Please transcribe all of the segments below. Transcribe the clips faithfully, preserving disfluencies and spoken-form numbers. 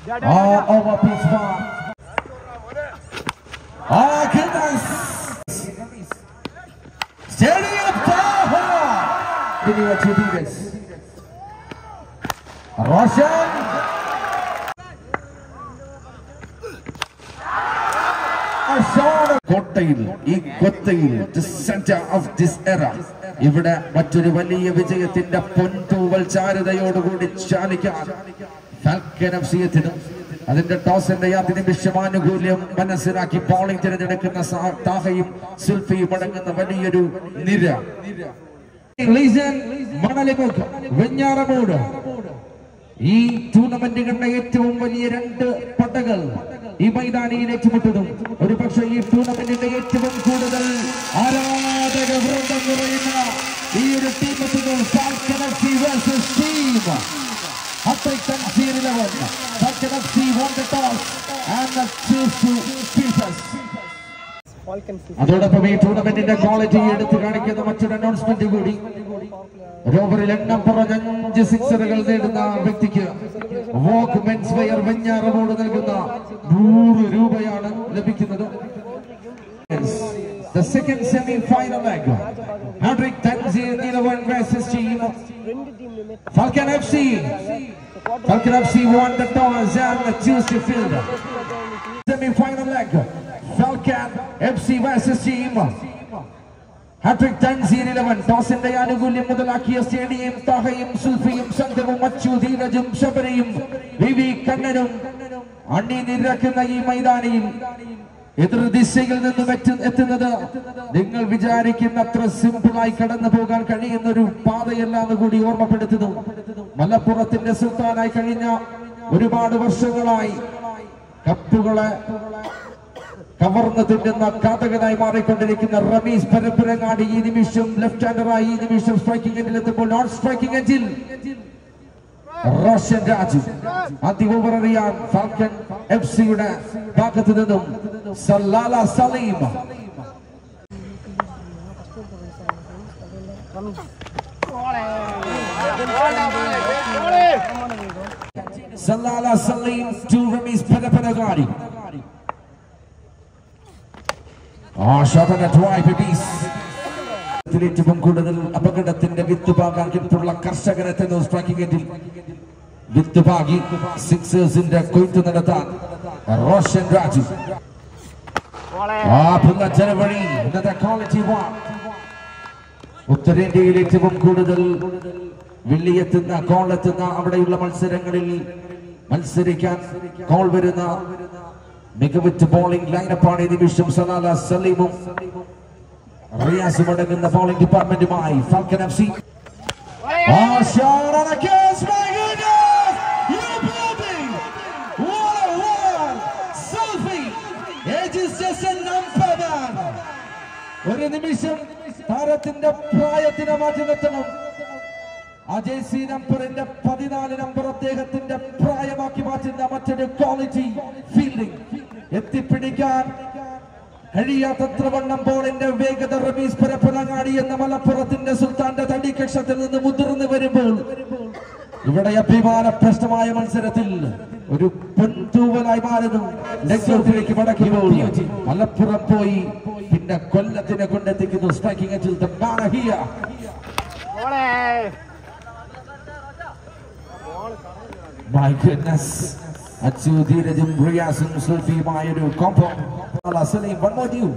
All over pitch bar. Oh, goodness. Stadium Taha. Deliver to Davis. Roshan. കോട്ടയിൽ ഈ കൊത്തയിൽ the center of this era ഇവിടെ മറ്റൊരു വലിയ വിജയത്തിന്റെ പൊൻതൂവൽ ചാരുതയോടുകൂടി ചാലിക്കാൻ ഫാൽക്കൺ എഫ് സി എത്തിനും അതിന്റെ ടോസിന്റെ യാത്ര നിമിഷമാനുകൂല്യം മനസ്സിലാക്കി ബോളിംഗ് തിരഞ്ഞെടുക്കുന്ന താഹയും സുൽഫിയും അടങ്ങുന്ന വലിയൊരു നിര. വെഞ്ഞാറമൂട് ഈ ടൂർണമെന്റുകളുടെ ഏറ്റവും വലിയ രണ്ട് പടകൾ ഈ മൈതാനിയിൽ ഏറ്റുമുട്ടുന്നു. ഒരു പക്ഷേ ഈ ടൂർണമെന്റിന്റെ ഏറ്റവും കൂടുതൽ ആരാധക വൃന്ദം നിറയുന്ന ഈ ഒരു ടീം എത്തുന്നു. Falcon F C versus team Falcon F C won the toss and choose to face us. അതോടൊപ്പം ഈ ടൂർണമെന്റിന്റെ ക്വാളിറ്റി എടുത്തു കാണിക്കുന്ന മറ്റൊരു അനൗൺസ്മെന്റ് കൂടി. ഓവറിൽ എണ്ണം പറഞ്ഞ അഞ്ച് സിക്സറുകൾ നേടുന്ന വ്യക്തിക്ക് വോക്ക് മെൻസ് വെയർ വെഞ്ഞാറമൂട് നൽകുന്ന നൂറ് രൂപയാണ് ലഭിക്കുന്നത്. The second semi-final leg. Hendrik Tanzir eleven versus team Falcon F C. Falcon F C won the toss and choose to field. Semi-final leg. Falcon F C versus team Hendrik Tanzir eleven. Toss in the Yanugulim Mudalakia Stadium. Tahayim, Sulfiyum, Sandavum, Machu, Dirajum, Shabarim, Vivi Kandanum, Andi Nirakana Maidanil. എതിർ ദിശയിൽ നിന്നും എത്തുന്നത് നിങ്ങൾ വിചാരിക്കുന്ന അത്ര സിമ്പിളായി കടന്നു പോകാൻ കഴിയുന്ന ഒരു പാതയല്ല എന്ന് കൂടി ഓർമ്മപ്പെടുത്തുന്നു. മലപ്പുറത്തിന്റെ സുൽത്താനായി കഴിഞ്ഞ ഒരുപാട് വർഷങ്ങളായി കപ്പുകളെ കവർന്നു തിന്നുന്ന കാതകനായി മാറിക്കൊണ്ടിരിക്കുന്ന റമീസ് പരപ്പരങ്ങാടി ഈ നിമിഷം ലെഫ്റ്റ് ഹാൻഡറായി ഈ നിമിഷം സ്ട്രൈക്കിംഗ് എൻഡിൽ എത്തുമ്പോൾ നോൺ സ്ട്രൈക്കിംഗ് എൻഡിൽ റോഷൻ രാജു. ആദ്യ ഓവർ അറിയാൻ ഫാൽക്കൺ എഫ് സിയുടെ ഭാഗത്തു നിന്നും Salalah Salim. Salalah Salim to Ramees Parappanangadi. ആ ഷോട്ട് അറ്റ് റൈറ്റ് പീസ്. ഏറ്റവും കൂടുതൽ അപകടത്തിന്റെ വിത്തുപാകാൻ കിട്ടുള്ള കർഷകരെത്തുന്നു സ്ട്രൈക്കിംഗ് എൻഡിൽ. വിത്തുപാകി സിക്സേഴ്സിന്റെ കൊയ്ത്ത് നടത്താൻ റോഷൻ രാജു. ജനവഴി ഉത്തരേന്ത്യയിൽ ഏറ്റവും കൂടുതൽ വെള്ളിയെത്തുന്ന കോളെത്തുന്ന അവിടെയുള്ള മത്സരങ്ങളിൽ മത്സരിക്കാൻ കോൾ വരുന്ന മികവുറ്റ ബോളിംഗ് ലൈനപ്പാണ് ഈ നിമിഷം സലാല സലീമും റിയാസും അടങ്ങുന്ന ബോളിംഗ് ഡിപ്പാർട്ട്മെന്റുമായി ഫാൽക്കൺ എഫ് സി. ഒരു നിമിഷം താരത്തിന്റെ പ്രായത്തിനെ മാറ്റി നിർത്തണം. അജയ് സി നമ്പറിന്റെ പതിനാല് നമ്പർ അദ്ദേഹത്തിന്റെ പ്രായമാക്കി മാറ്റുന്ന മറ്റൊരു ക്വാളിറ്റി ഫീൽഡിംഗ്. എത്തിപ്പിടിക്കാൻ കഴിയാത്തത്ര വണ്ണം ബോളിന്റെ വേഗത റമീസ് പരപ്പനങ്ങാടി എന്ന മലപ്പുറത്തിന്റെ സുൽത്താന്റെ തടിക്കക്ഷത്തിൽ നിന്ന് മുതിർന്നു വരുമ്പോൾ ഇവിടെ അഭിമാന പ്രശ്നമായ മത്സരത്തിൽ ഒരു പൊൻതൂവലായി മാറുന്നു. ലെഗ്ലേക്ക് മടക്കുമ്പോൾ മലപ്പുറം പോയി പിന്നെ കൊല്ലത്തിനെ കൊണ്ടെത്തിക്കുന്നു. സ്ട്രൈക്കിംഗ് എൻഡിൽ the man here. My goodness. Achu ധീരജും റിയാസും സുൽഫിയുമായ ഒരു combo. Salim, one more due.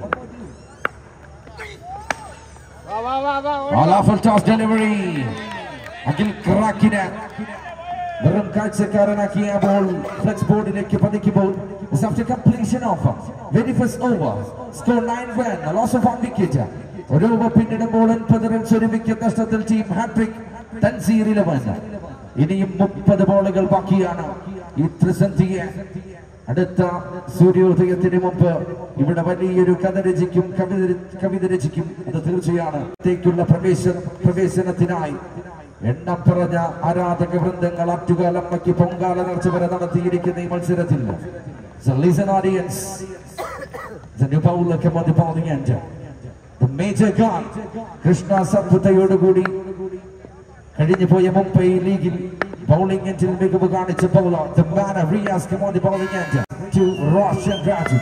All toss delivery. Agil Krakina. വെറും കാഴ്ചക്കാരനാക്കിയ ബോൾ ഫ്ലെക്സ് ബോർഡിലേക്ക് പതിക്കുമ്പോൾ after completion of very first over score nine run a loss of one wicket. ഒരു over പിന്നിടുമ്പോൾ ഒൻപത് റൺസ് ഒരു വിക്കറ്റ് നഷ്ടത്തിൽ ടീം ഹാട്രിക് തൻസീർ ഇലവൻ. ഇനിയും മുപ്പത് ബോളുകൾ ബാക്കിയാണ് ഈ ത്രിസന്ധിയെ. അടുത്ത സൂര്യോദയത്തിന് മുമ്പ് ഇവിടെ വലിയൊരു കഥ രചിക്കും കവിത രചിക്കും. അത് തീർച്ചയാണ്. ത്തേക്കുള്ള പ്രവേശന പ്രവേശനത്തിനായി എണ്ണം പറഞ്ഞ ആരാധക വൃന്ദങ്ങൾ അറ്റുകാലമ്മയ്ക്ക് പൊങ്കാല നേർച്ച വരെ നടത്തിയിരിക്കുന്ന ഈ മത്സരത്തിൽ listen audience, the new bowler came on the bowling end. The major gun Krishna സമ്പുതയോടുകൂടി കഴിഞ്ഞു പോയ മുംബൈ ലീഗിൽ Bowling into the big of bowler. The man of Riaz come on the bowling end to Roshan Raju.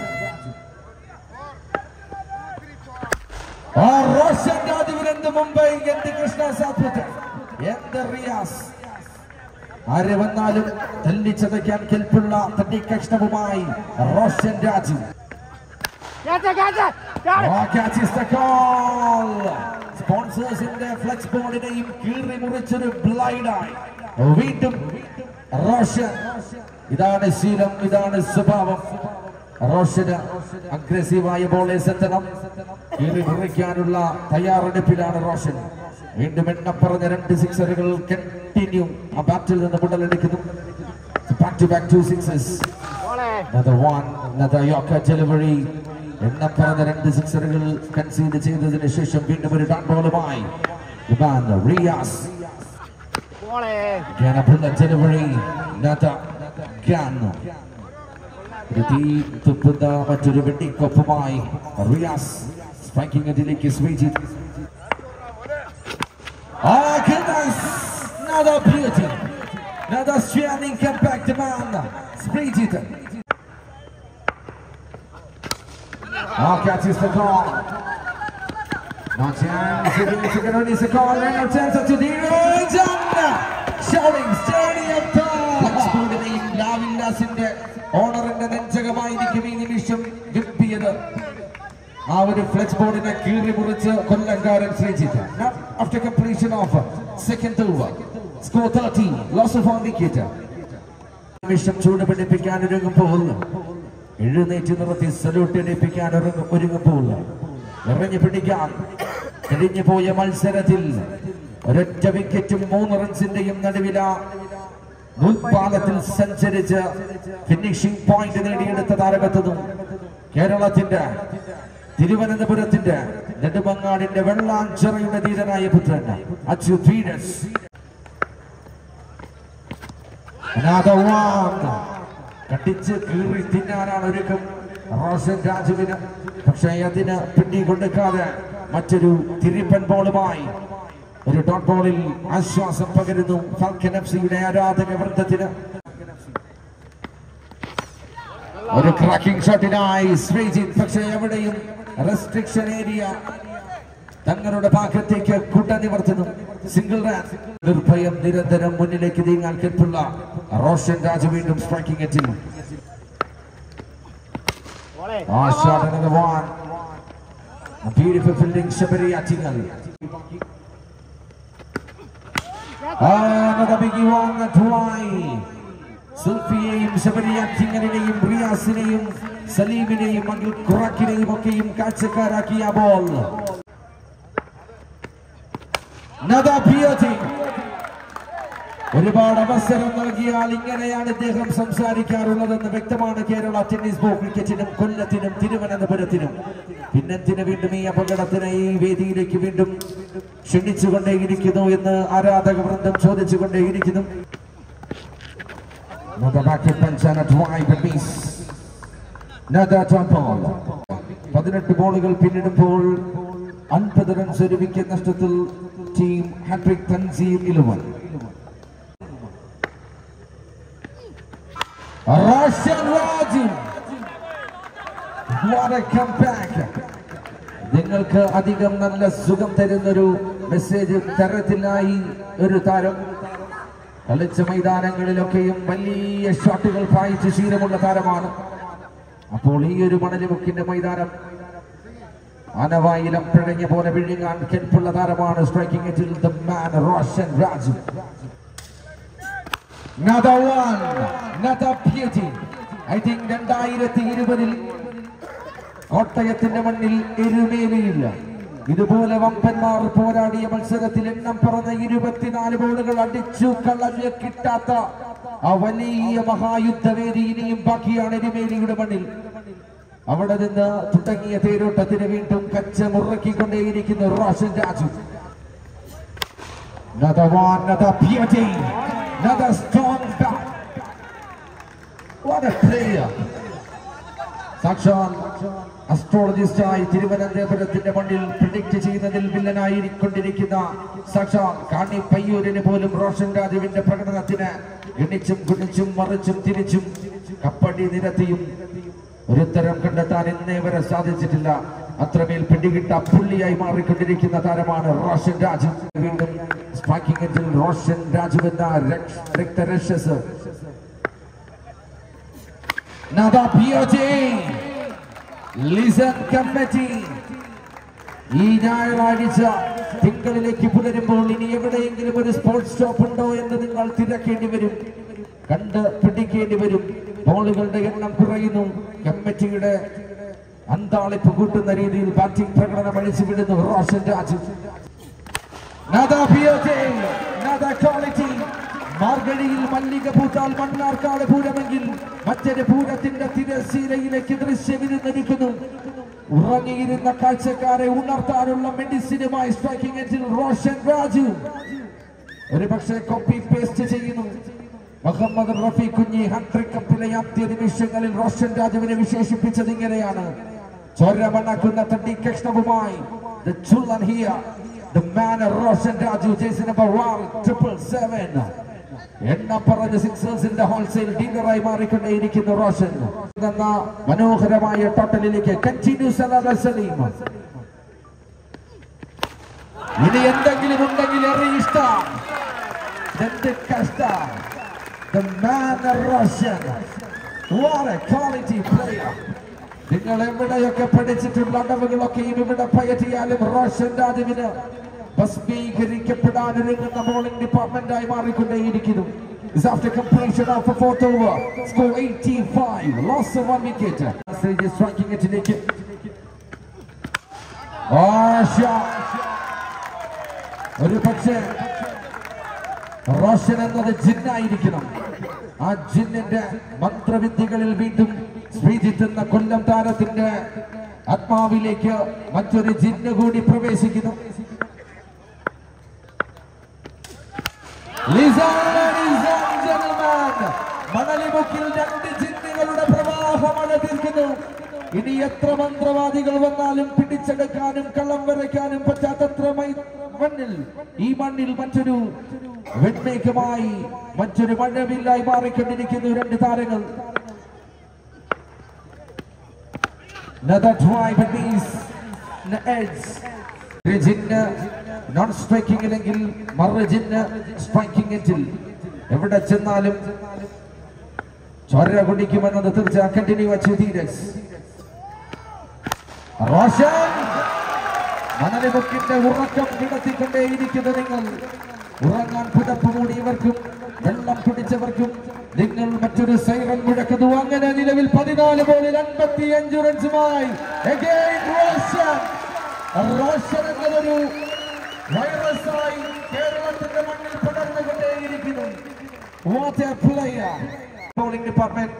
Oh, Roshan Raju in the Mumbai and the Krishna Sathputta. And the Riaz. Arevanalum, the Lichadakan Kilpula, the Nikashnavumai, Roshan Raju. Get it, get it! Oh, catches the call. Sponsors in their flex board in a Kiri Murichur blind eye. Vidum Roshan. Idana Silam, Idana Subava. Roshan, aggressive eye ball is at the numb. Kiri Murikanula, Tayara Pilana Roshan. Independent upper the twenty-six will continue a battle in the middle. Back to back two sixes. Another one, another Yorker delivery. In the twenty-six will concede the change in the session. Being the done ball by the band Riaz. Can I put the delivery? Nata can. The deep to put the maturity of my Riaz striking a delicate switch. Oh goodness! Another beauty. Another standing compact man. Spread it. Oh, catches the call. No chance. It's a call. No chance to the range. Shouting stadium top. Exploding loving us in the honor and the Jagamai giving mission. Give me the our flex board in a Kiri Muritza Kolangar and Srejita. Not after completion of second over. Score thirty. Loss of one wicket. Mission Chuna Pican and Pole. എഴുന്നേറ്റ് നിർത്തി salute അടിപ്പിക്കാൻ ഒരുങ്ങുമ്പോൾ എറിഞ്ഞു പിടിക്കാൻ കഴിഞ്ഞു പോയ മത്സരത്തിൽ ഒരൊറ്റ വിക്കറ്റും മൂന്ന് റൺസിന്റെയും നടുവില നൂൽപാലത്തിൽ സഞ്ചരിച്ച് ഫിനിഷിംഗ് പോയിന്റ് നേടിയെടുത്ത താരകത്തും കേരളത്തിന്റെ തിരുവനന്തപുരത്തിന്റെ നെടുമങ്ങാടിന്റെ വെള്ളാഞ്ചിറയുടെ ധീരനായ പുത്രൻ അച്യുത് വീരസ്. Another one. കടിച്ച് കീറി തിന്നാനാണ് ഒരുക്കം റോഷൻ രാജുവിന്. പക്ഷേ അതിന് പിടി കൊടുക്കാതെ മറ്റൊരു തിരിപ്പൻ ബോളുമായി ഒരു ഡോട്ട് ബോളിൽ ആശ്വാസം പകരുന്നു ഫാൽക്കൻ എഫ് സിയുടെ ആരാധക വൃന്ദത്തിന്. ഒരു ക്രാക്കിംഗ് ഷോട്ടിനായി ശ്രീജിത്ത്. പക്ഷേ എവിടെയും റെസ്ട്രിക്ഷൻ ഏരിയ തങ്ങളുടെ ഭാഗത്തേക്ക് കുട്ട നിവർത്തുന്നു. Single run. നിർഭയം നിരന്തരം മുന്നിലേക്ക് നീങ്ങാൻ കെൽപ്പുള്ള റോഷൻ രാജു വീണ്ടും സ്ട്രൈക്കിംഗ് എറ്റിൽ. ആ shot another one. A beautiful fielding Sabari Attingal. Another biggie one twice. സുൽഫിയെയും ശബരി ആറ്റിങ്ങലിനെയും റിയാസിനെയും സലീമിനെയും അഖിൽ ഖുറാക്കിനെയും ഒക്കെയും കാഴ്ചക്കാരാക്കിയ ബോൾ. Another beauty. ഒരുപാട് അവസരം നൽകിയാൽ ഇങ്ങനെയാണ് ഇദ്ദേഹം സംസാരിക്കാറുള്ളതെന്ന് വ്യക്തമാണ് കേരള ടെന്നീസ് ബോൾ ക്രിക്കറ്റിനും കൊല്ലത്തിനും തിരുവനന്തപുരത്തിനും. പിന്നെന്തിന് വീണ്ടും ഈ അപകടത്തിന് ഈ വേദിയിലേക്ക് വീണ്ടും ക്ഷണിച്ചുകൊണ്ടേയിരിക്കുന്നു എന്ന് ആരാധക വൃന്ദം ചോദിച്ചുകൊണ്ടേയിരിക്കുന്നു. പതിനെട്ട് ബോളുകൾ പിന്നിടുമ്പോൾ അൻപത് റൺസ് ഒരു വിക്കറ്റ് നഷ്ടത്തിൽ team hattrick Thanseer eleven. Roshan Raju, what a comeback! നിങ്ങൾക്ക് അധികം നല്ല സുഖം തരുന്നൊരു മെസ്സേജ് തരത്തിലായി ഒരു താരം. കളിച്ച മൈതാനങ്ങളിലൊക്കെയും വലിയ ഷോട്ടുകൾ പായിച്ച് ശീലമുള്ള താരമാണ്. അപ്പോൾ ഈ ഒരു മണലുമുക്കിന്റെ മൈതാനം അനവായിലം പിഴഞ്ഞ പോലെ വിഴുങ്ങാൻ കെൽപ്പുള്ള താരമാണ് സ്ട്രൈക്കിംഗ് എറ്റിൽ the man Roshan Raju. Another one, another beauty. I think രണ്ടായിരത്തി ഇരുപതിൽ കോട്ടയത്തിന്റെ മണ്ണിൽ എരുമേലിയില്ല ഇതുപോലെ വമ്പന്മാർ പോരാടിയ മത്സരത്തിൽ എണ്ണം പറഞ്ഞ ഇരുപത്തിനാല് ബോളുകൾ അടിച്ചു കളഞ്ഞ് കിട്ടാത്ത ആ വലിയ മഹായുദ്ധവേദി ഇനിയും ബാക്കിയാണ് എരുമേലിയുടെ മണ്ണിൽ. അവിടെ നിന്ന് തുടങ്ങിയ തേരോട്ടത്തിന് വീണ്ടും കച്ച മുറക്കിക്കൊണ്ടേയിരിക്കുന്നു Roshan Raju. Another one, another beauty. Another strong bat. What a player. സാക്ഷാൽ അസ്ട്രോളജിസ്റ്റായി തിരുവനന്തപുരത്തിന്റെ മണ്ണിൽ പ്രിഡിക്റ്റ് ചെയ്യുന്നതിൽ വില്ലനായിരിക്കൊണ്ടിരിക്കുന്ന സാക്ഷാൽ കാണി പയ്യൂരിന് പോലും റോഷൻ രാജുവിന്റെ പ്രകടനത്തിന് ഗണിച്ചും ഗുണിച്ചും മറിച്ചും തിരിച്ചും കപ്പടി നിരത്തിയും ഒരുത്തരം കണ്ടെത്താൻ ഇന്നേ വരെ സാധിച്ചിട്ടില്ല. അത്രമേൽ പിടികിട്ട പുള്ളിയായി മാറിക്കൊണ്ടിരിക്കുന്ന താരമാണ് റോഷൻ രാജു. വീണ്ടും സ്ട്രൈക്കിംഗ് എൻഡിൽ റോഷൻ രാജു എന്ന രക്തരക്ഷസ്. Nada P O J Listen committee. ഈ ഞായറാഴ്ച തിങ്കളിലേക്ക് പുലരുമ്പോൾ ഇനി എവിടെയെങ്കിലും ഒരു സ്പോർട്സ് ഷോപ്പ് ഉണ്ടോ എന്ന് നിങ്ങൾ തിരക്കേണ്ടി വരും, കണ്ട് പിടിക്കേണ്ടി വരും. ബോളുകളുടെ എണ്ണം കുറയുന്നു. കമ്മിറ്റിയുടെ അന്താളിപ്പ് കൂട്ടുന്ന രീതിയിൽ ബാറ്റിംഗ് പ്രകടനം അഴിച്ചു വിടുന്നു Roshan Raju. Nada P O J Nada quality. മാർഗഴിയിൽ മല്ലിക പൂത്താൽ മണ്ണാർക്കാട് പൂരമെങ്കിൽ മറ്റൊരു പൂരത്തിന്റെ തിരശ്ശീലയിലേക്ക് ദൃശ്യവിരുന്നിരിക്കുന്നു. ഉറങ്ങിയിരുന്ന കാഴ്ചക്കാരെ ഉണർത്താനുള്ള മെഡിസിനുമായി സ്ട്രൈക്കിംഗ് എൻഡിൽ റോഷൻ രാജു. ഒരു പക്ഷേ കോപ്പി പേസ്റ്റ് ചെയ്യുന്നു. മുഹമ്മദ് റഫി കുഞ്ഞി ഹാട്രിക് കപ്പിലെ ആദ്യ നിമിഷങ്ങളിൽ റോഷൻ രാജുവിനെ വിശേഷിപ്പിച്ചത് ഇങ്ങനെയാണ്: ചോരമണക്കുന്ന തട്ടി കഷ്ണവുമായി the chullan here, the man Roshan Raju, jersey number one triple seven. എണ്ണം പറഞ്ഞ സിക്സേഴ്സിന്റെ ഹോൾസെയിൽ ഡീലറായി മാറിക്കൊണ്ടേയിരിക്കുന്നു റോഷൻ എന്ന മനോഹരമായ ടോട്ടലിലേക്ക് കണ്ടിന്യൂസ് അലാ സലീം. ഇനി എന്തെങ്കിലും ഉണ്ടെങ്കിൽ ഏറെ ഇഷ്ടം കഷ്ട. The man Roshan, what a quality player. നിങ്ങൾ എവിടെയൊക്കെ പഠിച്ചിട്ടുള്ള അടവുകളൊക്കെയും ഇവിടെ പയറ്റിയാലും റോഷൻ രാജുവിന് ഭസ്മീകരിക്കപ്പെടാൻ ഒരുങ്ങുന്ന ബോളിംഗ് ഡിപ്പാർട്ട്മെന്റായി മാറിക്കൊണ്ടേയിരിക്കുന്നു. Is after completion of a fourth over, score eighty-five, loss of one wicket. Stage is striking it in the ഒരു പക്ഷേ റോഷൻ എന്നത് ജിന്നായിരിക്കണം. ആ ജിന്നിന്റെ മന്ത്രവിദ്യകളിൽ വീണ്ടും ശ്രീജിത്ത് എന്ന കൊല്ലം താരത്തിന്റെ ആത്മാവിലേക്ക് മറ്റൊരു ജിന്ന് കൂടി പ്രവേശിക്കുന്നു. മണലിമുക്കിൽ രണ്ട് ജിന്നുകളുടെ പ്രവാഹമാണ് തീർക്കുന്നു. ഇനി എത്ര മന്ത്രവാദികൾ വന്നാലും പിടിച്ചെടുക്കാനും കള്ളം വരയ്ക്കാനും പറ്റാത്തത്ര മണ്ണിൽ ഈ മണ്ണിൽ മറ്റൊരു വെൺമേഘമായി മറ്റൊരു മഴവില്ലായി മാറിക്കൊണ്ടിരിക്കുന്നു രണ്ട് താരങ്ങൾ. Another try but these the edge. ജിന്ന് നോൺ സ്ട്രൈക്കിംഗ് ഇല്ലെങ്കിൽ മറു ജിന്ന് സ്ട്രൈക്കിംഗ് എൻഡിൽ എവിടെ ചെന്നാലും ചോര കുടിക്കുമെന്നത് തീർച്ച. കണ്ടിന്യൂ അച്ചു ധീരജ്. റോഷൻ മണലിമുക്കിന്റെ ഉറക്കം കിടത്തിക്കൊണ്ടേയിരിക്കുന്ന നിങ്ങൾ, ഉറങ്ങാൻ പുതപ്പ് മൂടിയവർക്കും വെള്ളം കുടിച്ചവർക്കും നിങ്ങൾ മറ്റൊരു സൈറൻ മുഴക്കുന്നു. അങ്ങനെ നിലവിൽ പതിനാല് ബോളിൽ അൻപത്തി അഞ്ച് റൺസുമായി റോഷൻ എന്നതൊരു വൈറസായി കേരളത്തിന്റെ മണ്ണിൽ പടർന്നുകൊണ്ടേയിരിക്കുന്നു. What a player. Bowling department.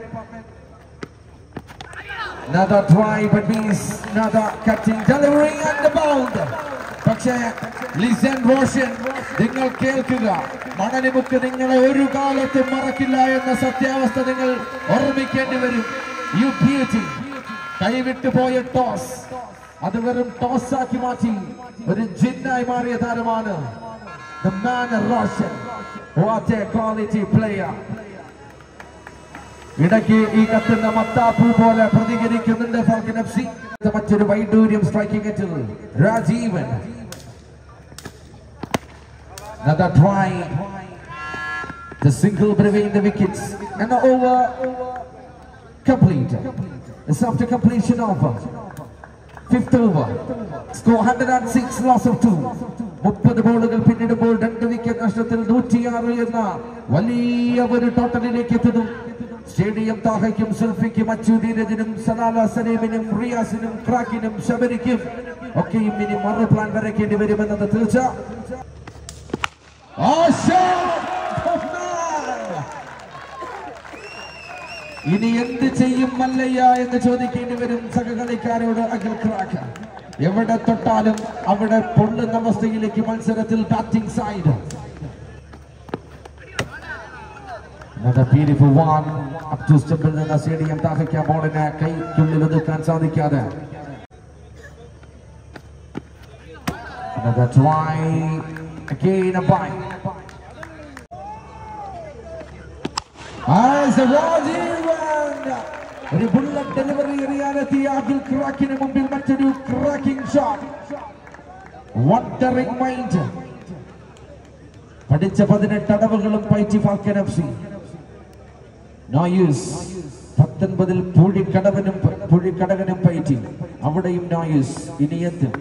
Another try but means another cutting delivery and the bound. പക്ഷേ ലിസൺ റോഷൻ, നിങ്ങൾ കേൾക്കുക, മണലിമുക്ക് നിങ്ങളെ ഒരു കാലത്തും മറക്കില്ല എന്ന സത്യാവസ്ഥ നിങ്ങൾ ഓർമ്മിക്കേണ്ടി വരും. You beauty. കൈവിട്ടു പോയ ടോസ് അത് വെറും ടോസ് ആക്കി മാറ്റി ഒരു ജിന്നായി മാറിയ താരമാണ് the man Roshan. What a quality player. ഇടയ്ക്ക് ഈ കത്തുന്ന മത്താപ്പൂ പോലെ പ്രതികരിക്കുന്നുണ്ട് ഫാൽക്കൺ എഫ് സി. മറ്റൊരു വൈഡൂര്യം സ്ട്രൈക്കിംഗ് എൻഡിൽ Rajeevan. Another try. The single between the wickets and the over complete. It's after completion of fifth over. Score one hundred six, loss of two. മുപ്പത് ബോളുകൾ പിന്നിടുമ്പോൾ രണ്ട് wicket നഷ്ടത്തിൽ നൂറ്റിയാറ് എന്ന വലിയ ഒരു ടോട്ടലിലേക്ക് എത്തുന്നു. സ്റ്റേഡിയം താഹയ്ക്കും സുൽഫിക്കും അച്ചുധീരജിനും സലാല സലീമിനും റിയാസിനും ക്രാക്കിനും ശബരിക്കും ഒക്കെയും ഇനി മറു പ്ലാൻ വരയ്ക്കേണ്ടി വരുമെന്നത് തീർച്ച. ഇനി എന്ത് ചെയ്യും മല്ലയ്യ എന്ന് ചോദിക്കേണ്ടി വരും സഹകളിക്കാരോട് അഖിൽ ക്രാക്ക്. എവിടെ തൊട്ടാലും അവിടെ പൊള്ളുന്ന അവസ്ഥയിലേക്ക് മത്സരത്തിൽ batting side. Another beautiful one. Up to stable in the stadium. Tahikya ball in a kai kulil odukan sadikade. Another try. Again a bite. As a Rajiv and a bullet delivery reality Abdul cracking a mumbil to do cracking shot. Wandering mind. But it's a Padina Tadabagal Paiti Falcon F C. No use. Patan Badil Pudi Kadavan Pudi Kadagan Paiti. Avadaim no use. Idiot.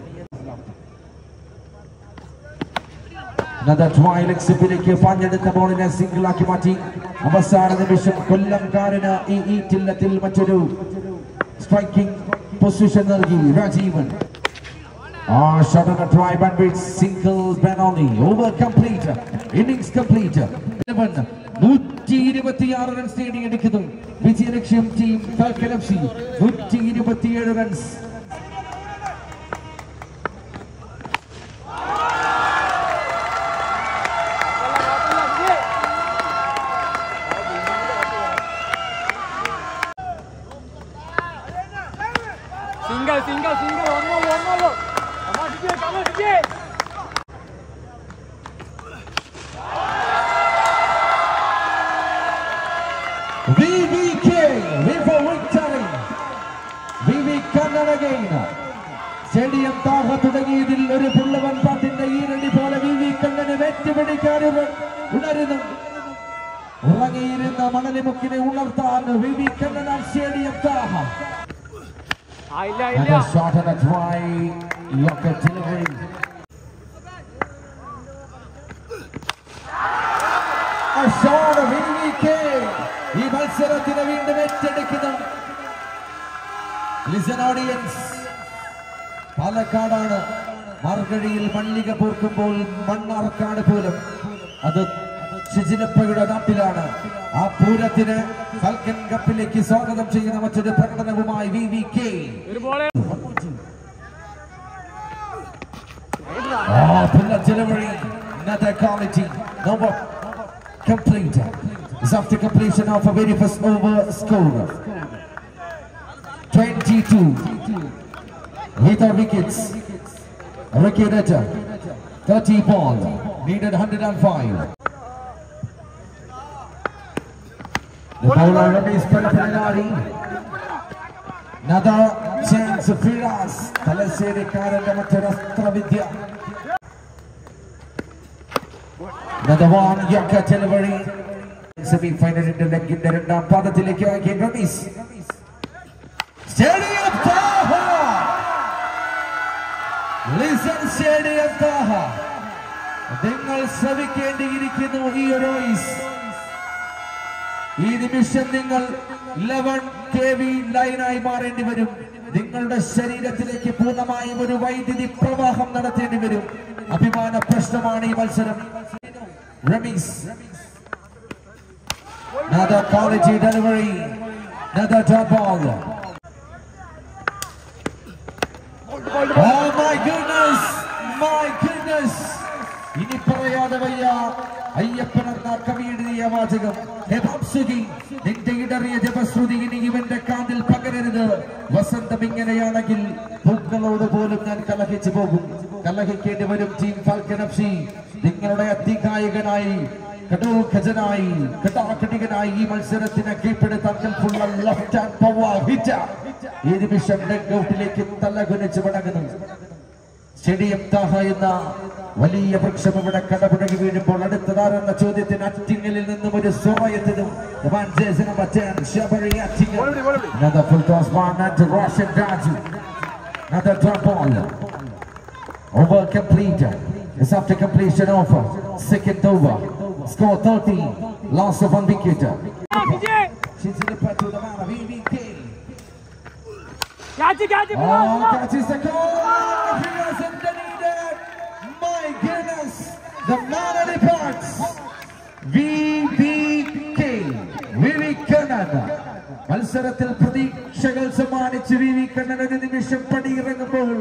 Another twilight Sibiriki Fanya the ball in a single Akimati. Abasara the Bishop Kullam Karina E E till the Til Machadu. Striking positional Rajivan. Ah, shot on a try and beats single Benoni. Over complete. Innings complete. eleven. Nutti Rivatiara and Stadium Edikadum. Vichirixium team Falcon F C. Nutti Rivatiara runs. Single, single, single, one more, one more. Come on, Vijay, come on, Vijay. V V K, V for victory. V V Kannan again. Stadium Taha തുടങ്ങിയതിൽ ഒരു പുള്ളവൻ പാട്ടിന്റെ ഈരടി പോലെ V V Kannane വെറ്റുപിടിക്കാനുകൾ ഉണരുന്നു. ഉറങ്ങിയിരുന്ന മണലിമുക്കിനെ ഉണർത്താൻ V V Kannan Stadium Taha. And a shot and a try. Locker delivery. A shot of V V K. He Valsarathina വീണ്ടും ഏറ്റെടുക്കുന്നു. Listen audience. പാലക്കാടാണ് മാർഗഴിയിൽ മല്ലിക പൂർക്കുമ്പോൾ മണ്ണാർക്കാട് പോലും അത് ശിജിനപ്പയുടെ നാട്ടിലാണ്. ആ പൂരത്തിന് ഫാൽക്കൺ കപ്പിലേക്ക് സ്വാഗതം ചെയ്യുന്ന മറ്റൊരു പ്രകടനവുമായി V V K. Oh, pull up delivery. Another quality. Number complete. It's after completion of a very first over score. twenty-two. With our wickets. Ricky Retta. thirty ball. Needed one hundred five. The bowler Ramesh Palapinari. Another chance of Firas. Talaseri Karandamatara Vidya. Another one, Yaka delivery. Semi-final in the leg in the Rendam Padatiliki again Ramesh. Stadium Taha! Listen, Stadium Taha. Dingal Savikendi Heroes. ഈ നിമിഷം നിങ്ങൾ eleven K V ലൈനായി മാറേണ്ടി വരും. നിങ്ങളുടെ ശരീരത്തിലേക്ക് പൂർണ്ണമായും ഒരു വൈദ്യുതി പ്രവാഹം നടത്തേണ്ടി വരും. അഭിമാന പ്രശ്നമാണ് ഈ മത്സരം. Ramesh. Another quality delivery. Another drop ball. Oh my goodness. My goodness. ഇനി പറയാതെ വയ്യ. അയ്യപ്പൻ എന്ന കവി എഴുതിയ വാചകം. ഹെബാംസുകി നിന്റെ ഇടറിയ ജപശ്രുതി ഇനി ഇവന്റെ കാതിൽ പകരരുത്. വസന്തം ഇങ്ങനെയാണെങ്കിൽ പൂക്കളോട് പോലും ഞാൻ കലഹിച്ചു പോകും. കലഹിക്കേണ്ടി വരും ടീം ഫാൽക്കൺ എഫ് സി. നിങ്ങളുടെ അതികായകനായി കടോഖജനായി കടാകടികനായി ഈ മത്സരത്തിനെ കീഴ്പ്പെടുത്താൻ കൽപ്പുള്ള ലെഫ്റ്റ് ഹാൻഡ് പവർ ഹിറ്റർ ഈ നിമിഷം ഡഗ് ഔട്ടിലേക്ക് തലകുനിച്ച് മടങ്ങുന്നു. സ്റ്റേഡിയം താഹ എന്ന വലിയ വൃക്ഷം ഇവിടെ കടപുഴകി വീഴുമ്പോൾ അടുത്തതാരെന്ന ചോദ്യത്തിന് അറ്റിങ്ങലിൽ നിന്നും ഒരു സ്വറയെത്തുന്നു. Another full toss one at Roshan Raju. Another drop ball. Over complete. It's after completion of second over. Score thirteen. Loss of one wicket. She's in the pat to the man of V V K. Catch it, catch it, oh, catches the goal. He hasn't done it. My goodness. The man of the parts. V V K. V V Kannan. മത്സരത്തിൽ പ്രതീക്ഷകൾ സമ്മാനിച്ച് V V Kannan ഒരു നിമിഷം പടിയിറങ്ങുമ്പോൾ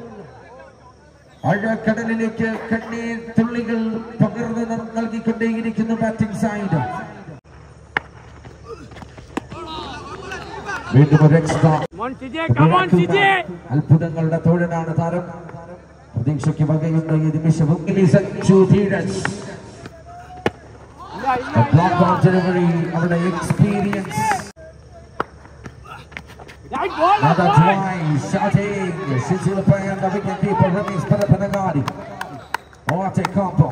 ആഴക്കടലിലേക്ക് കണ്ണീർ തുള്ളികൾ പകർന്നു നൽകിക്കൊണ്ടേയിരിക്കുന്നു batting side. വീണ്ടും ഒരു എക്സ്ട്രാ. അത്ഭുതങ്ങളുടെ തോഴനാണ് താരം. പ്രതീക്ഷയ്ക്ക് വകയുണ്ട് ഈ നിമിഷവും. അവരുടെ experience. Another try, shooting. Sicily playing the wicket keeper, Ramesh Parapanagadi. What a combo.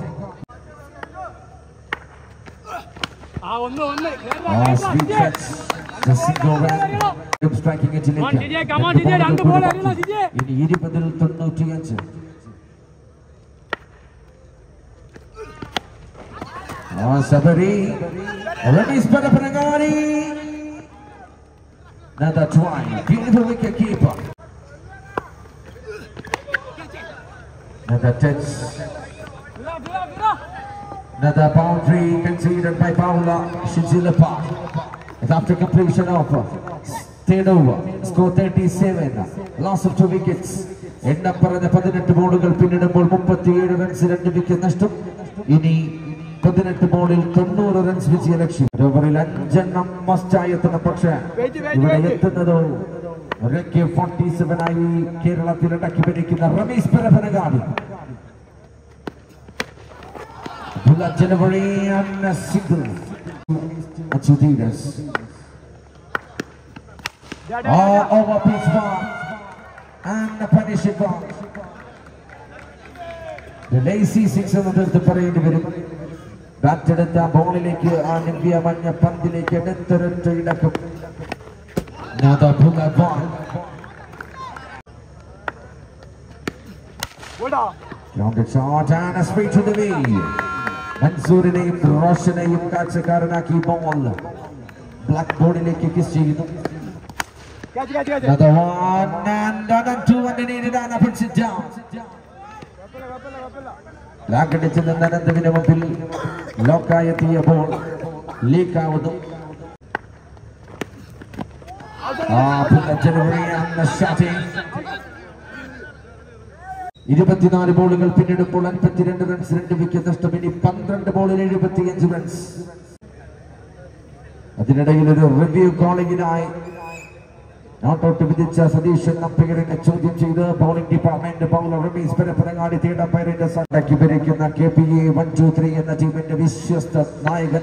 Oh, sweet catch. The single run. Striking it in it. Come on, D J. Run the ball, Aruna, D J. In Idipadil Tonnotians. Oh, Sabari. Ramesh Parapanagadi. Another try, beautiful wicket keeper. Another touch. Another boundary conceded by Paula Shizilapa. After completion of stayed over. Score thirty-seven. Loss of two wickets. End up for the eighteen ബോളുകൾ പിന്നിടുമ്പോൾ മുപ്പത്തിയേഴ് runs രണ്ട് wicket നഷ്ടം. ഇനി പതിനെട്ട് ബോളിൽ തൊണ്ണൂറ് runs വിജയ ലക്ഷ്യം. ഓവറിൽ അഞ്ചെണ്ണം മസ്റ്റായി എത്തുന്ന പക്ഷേ ഇവിടെ എത്തുന്നതോ ഫോർട്ടി സെവൻ ആയി കേരളത്തിൽ ഇടക്കി ഭരിക്കുന്ന റമീസ് പരപ്പനങ്ങാടി. പറയേണ്ടി വരും. ബാറ്റെടുത്ത ബോളിലേക്ക് ആ നിവ്യ മഞ്ഞ പന്തിലേക്ക് എടുത്തൊരൊറ്റ ഇടക്കും. മൻസൂറിനെയും റോഷനെയും കാഴ്ചക്കാരനാക്കി ബോൾ ബ്ലാക്ക് ബോർഡിലേക്ക് കിസ് ചെയ്യുന്നു. ലാക്കടിച്ച് നിന്ന് അനന്തവിന് മുമ്പിൽ ലോക്കായെത്തിയ ബോൾ ലീക്കാവുന്നു. ഇരുപത്തിനാല് ബോളുകൾ പിന്നിടുമ്പോൾ അൻപത്തിരണ്ട് റൺസ് രണ്ട് വിക്കറ്റ് നഷ്ടം. ഇനി പന്ത്രണ്ട് ബോളിൽ എഴുപത്തിയഞ്ച് റൺസ്. അതിനിടയിൽ ഒരു റിവ്യൂ കോളിംഗിനായി നോട്ടൗട്ട് വിധിച്ച സതീശൻ അമ്പയറിനെ ചോദ്യം ചെയ്ത് bowling department bowler Rameez Parappanangadi third അമ്പയറിന്റെ സണ്ടാക്കി ഭരിക്കുന്ന K P A one two three എന്ന ടീമിന്റെ വിശ്വസ്ത നായകൻ.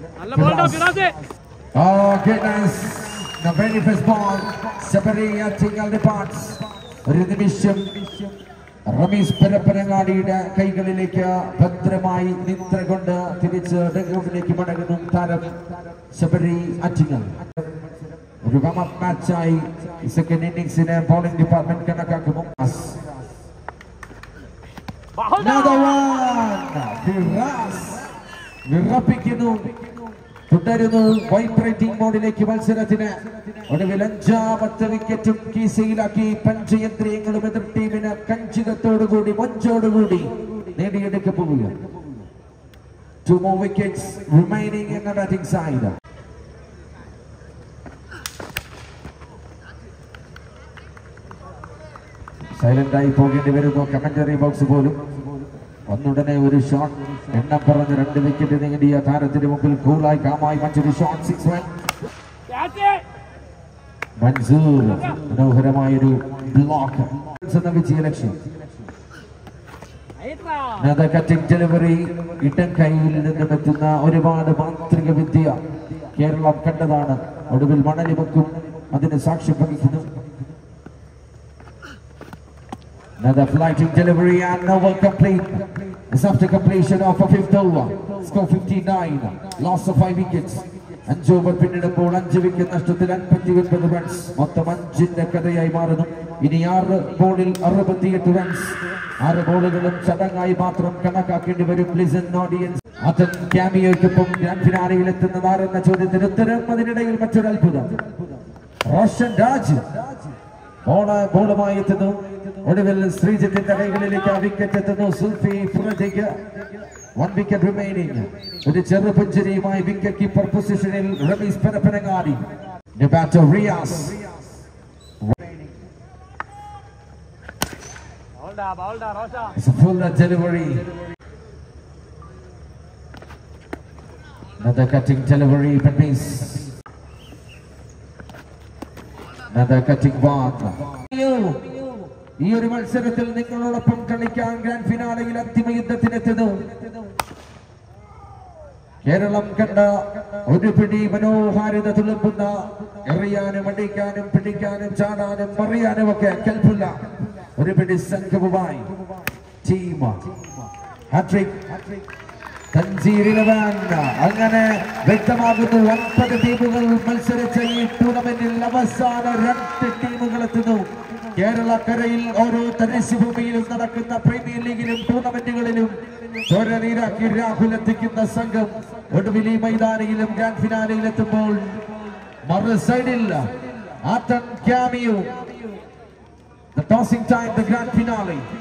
ഒരു നിമിഷം റമീസ് പരപ്പനങ്ങാടിയുടെ കൈകളിലേക്ക് ഭദ്രമായി നിദ്ര കൊണ്ട് തിരിച്ച് ഡഗ്ഔട്ടിലേക്ക് മടങ്ങുന്നു താരം ശബരി ആറ്റിങ്ങൽ. ഒരു വമപ്പ് മാച്ചായി സെക്കൻഡ് ഇന്നിംഗ്സിന് ബോളിംഗ് ഡിപ്പാർട്ട്മെന്റ് കണക്കാക്കുന്നു. വിറപ്പിക്കുന്നു, തുടരുന്നു വൈബ്രേറ്റിംഗ് മോഡിലേക്ക് മത്സരത്തിന്. ഒടുവിൽ അഞ്ചാമത്തെ വിക്കറ്റും കീസയിലാക്കി പഞ്ചയന്ത്രങ്ങളും എതിർ ടീമിന് കഞ്ചികത്തോടുകൂടി മൊഞ്ചോടുകൂടി നേടിയെടുക്കാൻ പോവുക. Two more wickets remaining in the batting side. Silent ആയി പോകേണ്ടി വരുന്നു കമന്ററി ബോക്സ് പോലും. ഒന്നുടനെ ഒരു ഷോട്ട് എണ്ണം പറഞ്ഞ് രണ്ട് വിക്കറ്റ് നേടിയ താരത്തിന് മുമ്പിൽ കൂളായി കാമായി മറ്റൊരു ഷോട്ട്. Six run. മൻസൂർ മനോഹരമായൊരു ബ്ലോക്ക് എന്ന വിജയ ലക്ഷ്യം. കറ്റിംഗ് ഡെലിവറി ഇടം കൈയിൽ നിന്നും എത്തുന്ന ഒരുപാട് മാന്ത്രിക വിദ്യ കേരളം കണ്ടതാണ്. ഒടുവിൽ മണലിമക്കും അതിന് സാക്ഷ്യം വഹിക്കുന്നു. Another flighting delivery and over complete. It's after completion of a fifth over. Score fifty-nine. Loss of five wickets. അഞ്ച് ഓവർ പിന്നിടുമ്പോൾ അഞ്ച് വിക്കറ്റ് നഷ്ടത്തിൽ അൻപത്തി ഒൻപത് റൺസ്. മൊത്തം അഞ്ചിന്റെ കഥയായി മാറുന്നു. ഇനി ആറ് ബോളിൽ അറുപത്തിയെട്ട് റൺസ്. ആറ് ബോളുകളും ചടങ്ങായി മാത്രം കണക്കാക്കേണ്ടി വരും. ലിസൺ ഓഡിയൻസ് അതൻ ക്യാമിയോയ്ക്കൊപ്പം ഗ്രാൻഡ് ഫിനാലയിൽ എത്തുന്നതാരെന്ന ചോദ്യത്തിന് ഉത്തരം. അതിനിടയിൽ മറ്റൊരു അത്ഭുതം. റോഷൻ രാജ് ബോള് ബോളുമായി എത്തുന്നു. ഒടുവിൽ ശ്രീജിത്തിന്റെ കൈകളിലേക്ക് ആ വിക്കറ്റ് എത്തുന്നു. സുൽഫി ഫ്രണ്ടിക്ക് വൺ വിക്കറ്റ് റിമൈനിങ്. ഒരു ചെറു പുഞ്ചിരിയുമായി വിക്കറ്റ് കീപ്പർ പൊസിഷനിൽ Rameez Parappanangadi. Batter Riyas. It's a full delivery. Another cutting delivery, but miss. Another cutting back. ഈ ഒരു മത്സരത്തിൽ നിങ്ങളോടൊപ്പം കളിക്കാൻ ഗ്രാൻഡ് ഫിനാലയിൽ അന്തിമ യുദ്ധത്തിനെത്തുന്നു. കേരളം കണ്ട ഒരു പിടി മനോഹാരിത തുളുമ്പുന്ന എറിയാനും അടിക്കാനും പിടിക്കാനും ചാടാനും മറിയാനും ഒക്കെ കൽപ്പുള്ള ഒരു പിടി സംഘവുമായി ടീം ഹാട്രിക് തൻസീറിലവൻ. അങ്ങനെ വ്യക്തമാകുന്നു ഒൻപത് ടീമുകൾ മത്സരിച്ച ഈ ടൂർണമെന്റിൽ അവസാന രണ്ട് ടീമുകൾ എത്തുന്നു. കേരളക്കരയിൽ ഓരോ തരിശുഭൂമിയിലും നടക്കുന്ന പ്രീമിയർ ലീഗിലും ടൂർണമെന്റുകളിലും ചോര നീരാക്കി രാഹുൽ എത്തിക്കുന്ന സംഘം ഒടുവിൽ ഈ മൈതാനിയിലും ഗ്രാൻഡ് ഫിനാലയിൽ എത്തുമ്പോൾ മറു സൈഡിൽ ആറ്റൻ cameo. The tossing time, the grand finale.